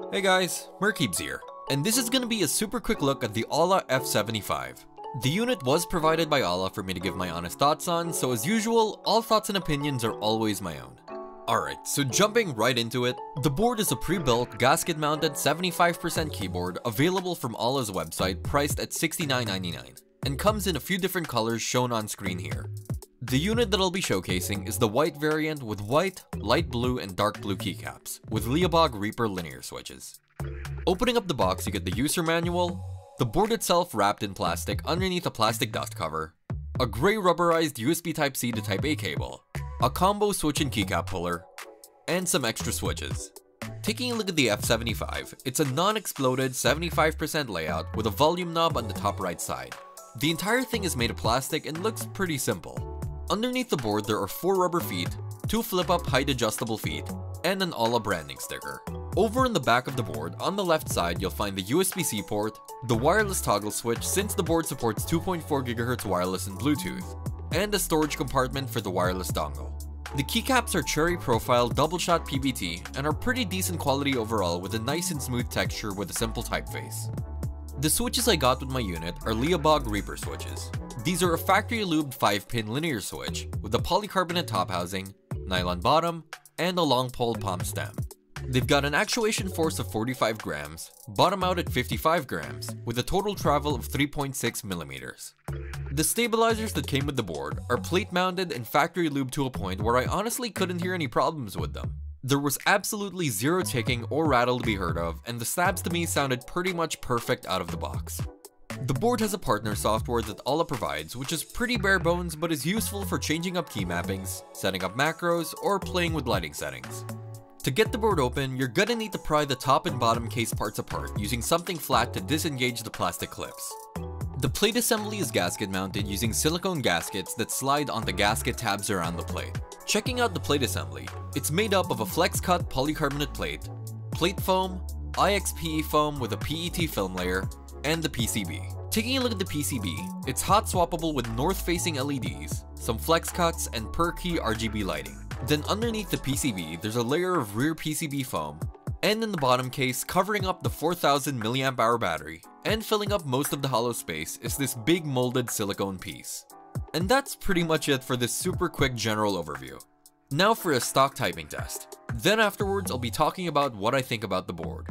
Hey guys, Merkeebs here, and this is gonna be a super quick look at the Ala F75. The unit was provided by Ala for me to give my honest thoughts on, so as usual, all thoughts and opinions are always my own. Alright, so jumping right into it, the board is a pre-built, gasket-mounted 75% keyboard available from Ala's website priced at $69.99, and comes in a few different colors shown on screen here. The unit that I'll be showcasing is the white variant with white, light blue, and dark blue keycaps, with Leapog Reaper linear switches. Opening up the box, you get the user manual, the board itself wrapped in plastic underneath a plastic dust cover, a grey rubberized USB Type-C to Type-A cable, a combo switch and keycap puller, and some extra switches. Taking a look at the F75, it's a non-exploded 75% layout with a volume knob on the top right side. The entire thing is made of plastic and looks pretty simple. Underneath the board there are 4 rubber feet, 2 flip-up height adjustable feet, and an Ala branding sticker. Over in the back of the board, on the left side you'll find the USB-C port, the wireless toggle switch since the board supports 2.4 GHz wireless and Bluetooth, and a storage compartment for the wireless dongle. The keycaps are cherry profile double-shot PBT and are pretty decent quality overall with a nice and smooth texture with a simple typeface. The switches I got with my unit are Leapog Reaper switches. These are a factory lubed 5-pin linear switch with a polycarbonate top housing, nylon bottom, and a long pole palm stem. They've got an actuation force of 45 grams, bottom out at 55 grams, with a total travel of 3.6 millimeters. The stabilizers that came with the board are plate mounted and factory lubed to a point where I honestly couldn't hear any problems with them. There was absolutely zero ticking or rattle to be heard of, and the stabs to me sounded pretty much perfect out of the box. The board has a partner software that Ala provides, which is pretty bare bones but is useful for changing up key mappings, setting up macros, or playing with lighting settings. To get the board open, you're gonna need to pry the top and bottom case parts apart using something flat to disengage the plastic clips. The plate assembly is gasket mounted using silicone gaskets that slide onto gasket tabs around the plate. Checking out the plate assembly, it's made up of a flex cut polycarbonate plate, plate foam, IXPE foam with a PET film layer, and the PCB. Taking a look at the PCB, it's hot swappable with north-facing LEDs, some flex cuts, and per key RGB lighting. Then underneath the PCB, there's a layer of rear PCB foam, and in the bottom case, covering up the 4000 mAh battery, and filling up most of the hollow space is this big molded silicone piece. And that's pretty much it for this super quick general overview. Now for a stock typing test. Then afterwards, I'll be talking about what I think about the board.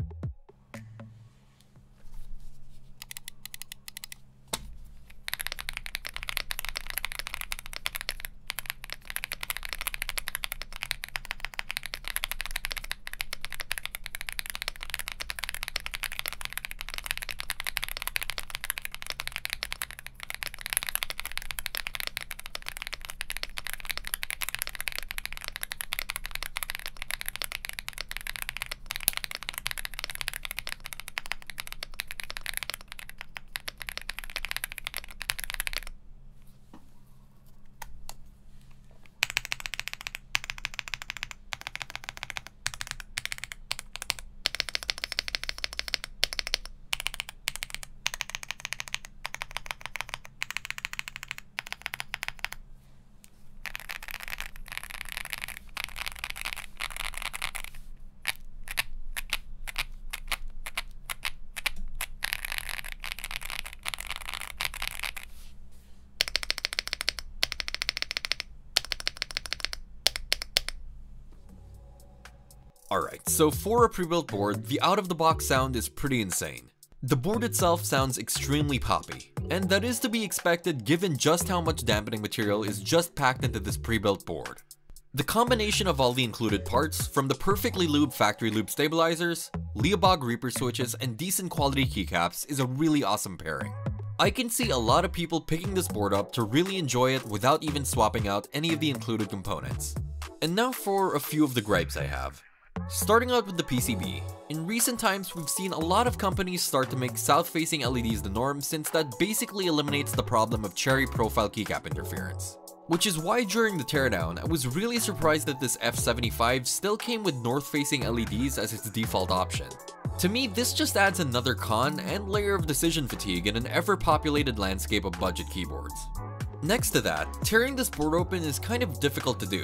Alright, so for a pre-built board, the out-of-the-box sound is pretty insane. The board itself sounds extremely poppy, and that is to be expected given just how much dampening material is just packed into this pre-built board. The combination of all the included parts, from the perfectly lubed factory lube stabilizers, Leapog Reaper switches, and decent quality keycaps is a really awesome pairing. I can see a lot of people picking this board up to really enjoy it without even swapping out any of the included components. And now for a few of the gripes I have. Starting out with the PCB, in recent times we've seen a lot of companies start to make south-facing LEDs the norm since that basically eliminates the problem of cherry profile keycap interference. Which is why during the teardown, I was really surprised that this F75 still came with north-facing LEDs as its default option. To me, this just adds another con and layer of decision fatigue in an ever-populated landscape of budget keyboards. Next to that, tearing this board open is kind of difficult to do.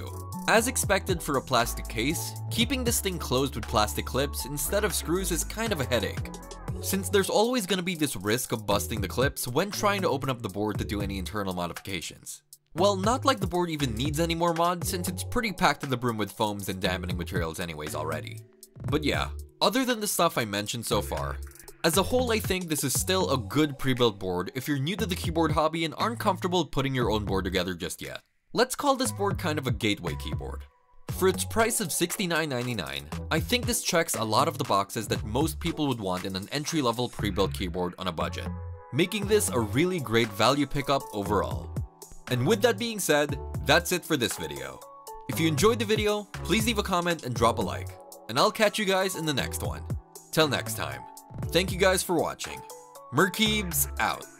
As expected for a plastic case, keeping this thing closed with plastic clips instead of screws is kind of a headache, since there's always going to be this risk of busting the clips when trying to open up the board to do any internal modifications. Well, not like the board even needs any more mods since it's pretty packed to the brim with foams and dampening materials anyways already. But yeah, other than the stuff I mentioned so far, as a whole I think this is still a good pre-built board if you're new to the keyboard hobby and aren't comfortable putting your own board together just yet. Let's call this board kind of a gateway keyboard. For its price of $69.99, I think this checks a lot of the boxes that most people would want in an entry-level pre-built keyboard on a budget, making this a really great value pickup overall. And with that being said, that's it for this video. If you enjoyed the video, please leave a comment and drop a like, and I'll catch you guys in the next one. Till next time, thank you guys for watching. Merkeebs out.